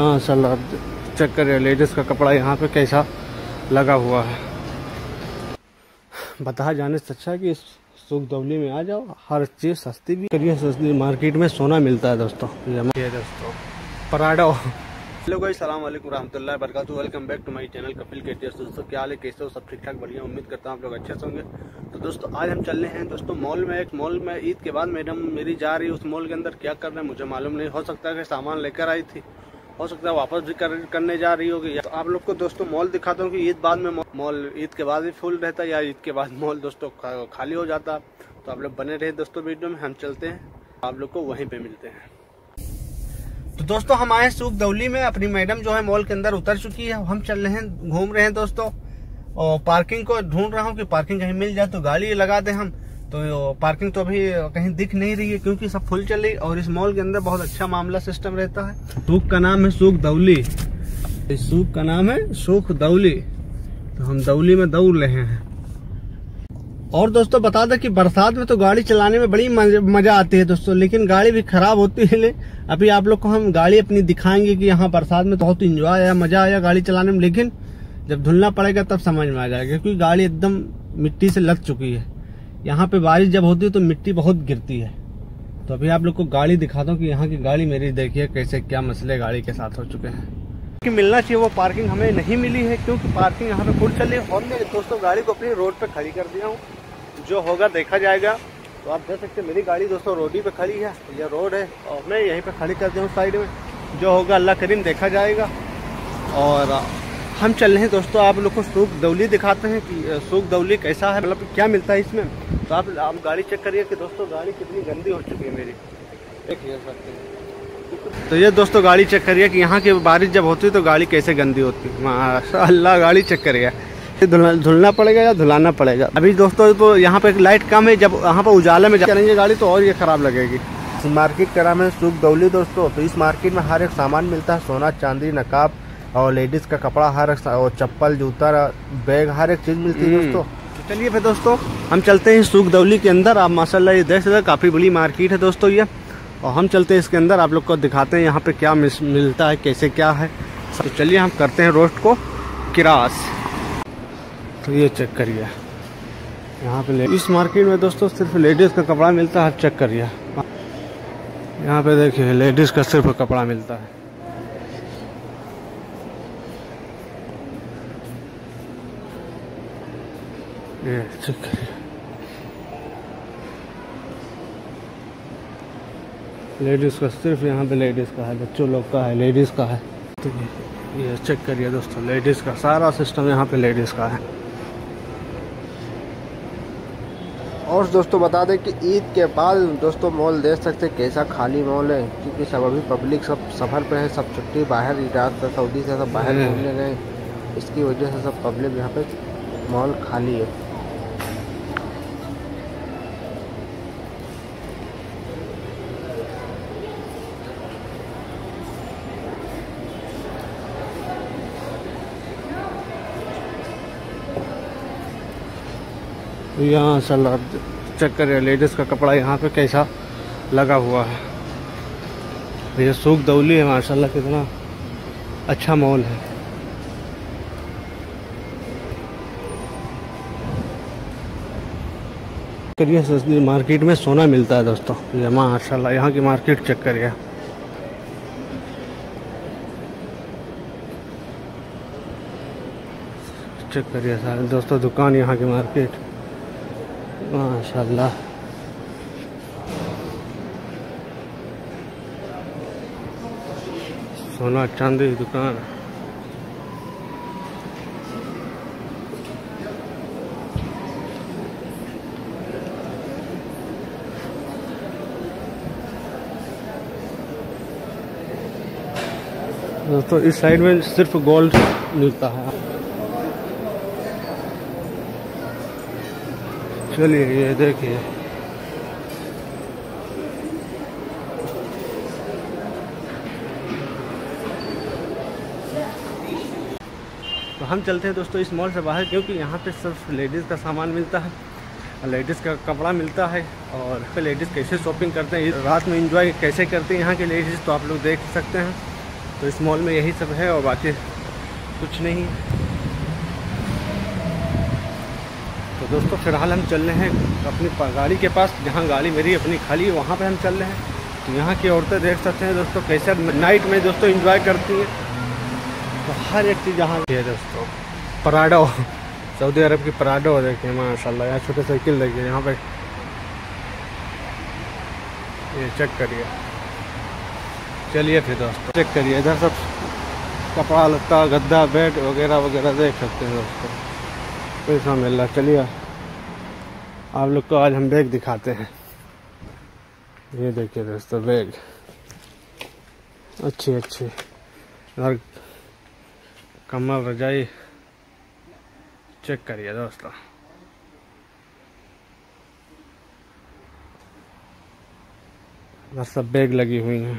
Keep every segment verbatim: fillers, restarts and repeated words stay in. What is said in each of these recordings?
हाँ सलाह चेक करिए लेडीज़ का कपड़ा यहाँ पे कैसा लगा हुआ है। बता जाने से अच्छा कि सुख दौली में आ जाओ, हर चीज़ सस्ती भी करिए, सस्ती मार्केट में सोना मिलता है दोस्तों। ये दोस्तों पराठा। हेलो गाइस, अस्सलाम वालेकुम रहमतुल्लाहि व बरकातहू। Welcome back to my channel Kapil KTS. दोस्तों क्या हाल है, कैसे हो? सब ठीक ठाक बढ़िया, उम्मीद करता हूँ आप लोग अच्छे से होंगे। तो दोस्तों आज हम चल रहे हैं दोस्तों मॉल में। एक मॉल में ईद के बाद मैडम मेरी जा रही है उस मॉल के अंदर। क्या कर रहे हैं मुझे मालूम नहीं, हो सकता है कि सामान लेकर आई थी, हो सकता है वापस भी कर, करने जा रही होगी। तो आप लोग को दोस्तों मॉल दिखाता हूँ कि ईद बाद में मॉल ईद के बाद भी फुल रहता है या ईद के बाद मॉल दोस्तों खा, खाली हो जाता। तो आप लोग बने रहे दोस्तों वीडियो में, हम चलते हैं, आप लोग को वहीं पे मिलते हैं। तो दोस्तों हम आए सुख दौली में, अपनी मैडम जो है मॉल के अंदर उतर चुकी है, हम चल रहे हैं, घूम रहे हैं दोस्तों। और पार्किंग को ढूंढ रहा हूँ कि पार्किंग कहीं मिल जाए तो गाड़ी लगा दें हम। तो पार्किंग तो अभी कहीं दिख नहीं रही है क्योंकि सब फुल चल रही। और इस मॉल के अंदर बहुत अच्छा मामला सिस्टम रहता है। सुख का नाम है सुख दौली, सुख का नाम है सुख दौली। तो हम दौली में दौड़ रहे हैं। और दोस्तों बता दें कि बरसात में तो गाड़ी चलाने में बड़ी मजा आती है दोस्तों, लेकिन गाड़ी भी खराब होती है। अभी आप लोग को हम गाड़ी अपनी दिखाएंगे कि यहाँ बरसात में तो बहुत इंजॉय आया, मजा आया गाड़ी चलाने में, लेकिन जब धुलना पड़ेगा तब समझ में आ जाएगा क्योंकि गाड़ी एकदम मिट्टी से लग चुकी है। यहाँ पे बारिश जब होती है तो मिट्टी बहुत गिरती है। तो अभी आप लोग को गाड़ी दिखाता हूँ कि यहाँ की गाड़ी मेरी देखिए कैसे क्या मसले गाड़ी के साथ हो चुके हैं। कि मिलना चाहिए वो पार्किंग हमें नहीं मिली है क्योंकि पार्किंग यहाँ पे फुल चली है। और मैं दोस्तों गाड़ी को अपनी रोड पे खड़ी कर दिया हूँ, जो होगा देखा जाएगा। तो आप देख सकते हैं मेरी गाड़ी दोस्तों रोड ही पे खड़ी है, यह रोड है और मैं यहीं पे खड़ी कर दिया हूँ साइड में। जो होगा अल्लाह करीम देखा जाएगा। और हम चल रहे हैं दोस्तों, आप लोग को सुख दौली दिखाते हैं कि सुख दौली कैसा है, मतलब क्या मिलता है इसमें। तो आप आप गाड़ी चेक करिए कि दोस्तों गाड़ी कितनी गंदी हो चुकी है मेरी, देखिए सकते हैं। तो ये दोस्तों गाड़ी चेक करिए कि यहाँ की बारिश जब होती है तो गाड़ी कैसे गंदी होती है। माशाअल्लाह गाड़ी चेक करिए, धुलना पड़ेगा या धुलाना पड़ेगा। अभी दोस्तों तो यहाँ पे लाइट कम है, जब यहाँ पे उजाला में चलेंगे गाड़ी तो और ये खराब लगेगी। मार्केट का नाम है सुख दौली दोस्तों। तो इस मार्केट में हर एक सामान मिलता है, सोना चांदी नकाब और लेडीज का कपड़ा, हर एक और चप्पल जूता बैग, हर एक चीज मिलती है दोस्तों। तो चलिए फिर दोस्तों हम चलते हैं सुख दौली के अंदर। आप माशाल्लाह ये देख सकते हैं, काफी बड़ी मार्केट है दोस्तों ये। और हम चलते हैं इसके अंदर, आप लोग को दिखाते हैं यहाँ पे क्या मिलता है, कैसे क्या है। तो चलिए हम करते हैं रोस्ट को किरास। तो ये चेक करिए यहाँ पे इस मार्केट में दोस्तों सिर्फ लेडीज़ का कपड़ा मिलता है। चेक करिए यहाँ पे देखिए लेडीज़ का सिर्फ कपड़ा मिलता है। ये चेक करिए लेडीज़ का सिर्फ यहाँ पे लेडीज़ का है, बच्चों लोग का है, लेडीज़ का है। तो ये चेक करिए दोस्तों लेडीज़ का सारा सिस्टम यहाँ पे लेडीज़ का है। और दोस्तों बता दें कि ईद के बाद दोस्तों मॉल देख सकते हैं कैसा खाली मॉल है क्योंकि सब अभी पब्लिक सब सफ़र पे है, सब छुट्टी, बाहर इराक से सऊदी से सब बाहर घूमने गए, इसकी वजह से सब पब्लिक यहाँ पे मॉल खाली है। यहाँ सलाह चेक करिए लेडीज़ का कपड़ा यहाँ पे कैसा लगा हुआ है। ये सुख दौली है, माशाल्लाह कितना अच्छा मॉल है। करिए सस्ती मार्केट में सोना मिलता है दोस्तों। ये माशाल्लाह यहाँ की मार्केट चेक करिए। चेक करिए सारे दोस्तों दुकान, यहाँ की मार्केट माशाल्लाह। सोना चांदी दुकान। दोस्तों इस साइड में सिर्फ गोल्ड मिलता है। चलिए ये देखिए तो हम चलते हैं दोस्तों इस मॉल से बाहर क्योंकि यहाँ पे सिर्फ लेडीज़ का सामान मिलता है, लेडीज़ का कपड़ा मिलता है। और लेडीज़ कैसे शॉपिंग करते हैं, रात में एंजॉय कैसे करते हैं यहाँ के लेडीज़, तो आप लोग देख सकते हैं। तो इस मॉल में यही सब है और बाकी कुछ नहीं। तो दोस्तों फिलहाल हम चल रहे हैं अपनी गाड़ी के पास, जहाँ गाड़ी मेरी अपनी खाली है वहाँ पे हम चल रहे हैं। तो यहाँ की औरतें देख सकते हैं दोस्तों कैसे नाइट में दोस्तों एंजॉय करती हैं। तो हर एक चीज़ यहाँ है दोस्तों। पराडो, सऊदी अरब की पराडो देखिए माशाल्लाह। यहाँ छोटे साइकिल देखिए, यहाँ पे ये चेक करिए। चलिए फिर दोस्तों चेक करिए, इधर सब कपड़ा लत्ता गद्दा बेड वगैरह वगैरह देख सकते हैं दोस्तों, पैसा मिल रहा। चलिए आप लोग को आज हम बैग दिखाते हैं। ये देखिए दोस्तों बैग अच्छी अच्छी, और कम्बल रजाई चेक करिए दोस्तों। इधर सब बैग लगी हुई हैं।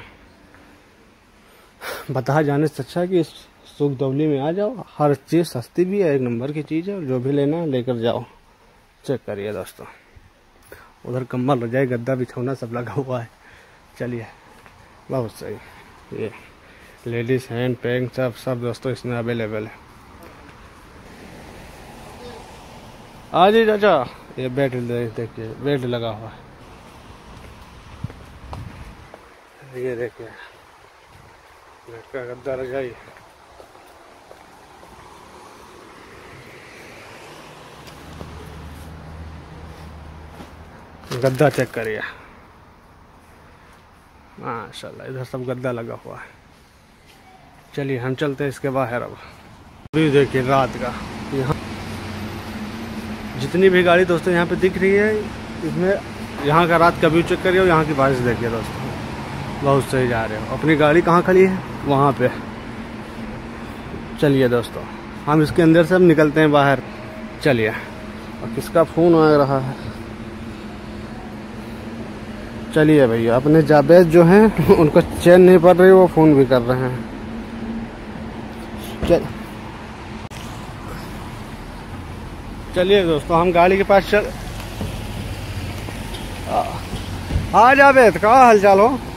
बता जाने से अच्छा कि सुख दौली में आ जाओ, हर चीज़ सस्ती भी है, एक नंबर की चीज़ है। जो भी लेना है लेकर जाओ। चेक करिए दोस्तों, उधर कम्बल रजाई गद्दा बिछौना सब लगा हुआ है। चलिए बहुत सही। ये लेडीज हैंड पैंट सब सब दोस्तों इसमें अवेलेबल है। आ जी चाचा, ये बेड देखिए, बेड लगा हुआ है। ये देखिए गद्दा रजाई, गद्दा चेक करिए माशाल्लाह। इधर सब गद्दा लगा हुआ है। चलिए हम चलते हैं इसके बाहर। अब व्यू देखिए रात का। यहाँ जितनी भी गाड़ी दोस्तों यहाँ पे दिख रही है, इसमें यहाँ का रात का व्यू चेक करिए और यहाँ की बारिश देखिए दोस्तों। बहुत सही जा रहे हो। अपनी गाड़ी कहाँ खड़ी है? वहाँ पे। चलिए दोस्तों हम इसके अंदर से अब निकलते हैं बाहर। चलिए। और किसका फ़ोन आ रहा है? चलिए भैया, अपने जावेद जो हैं उनको चैन नहीं पड़ रही, वो फ़ोन भी कर रहे हैं। चल चलिए दोस्तों हम गाड़ी के पास चल। हाँ जावेद, क्या हाल चाल हो?